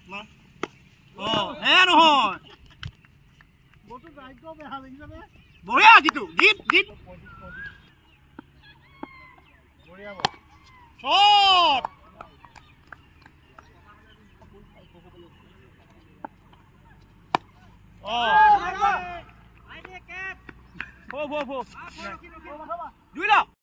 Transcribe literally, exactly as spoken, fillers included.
হে নহয় বঢ়িয়া জিতু জিত জিত shot O I they Cape ভো ভো ভো দুই লাখ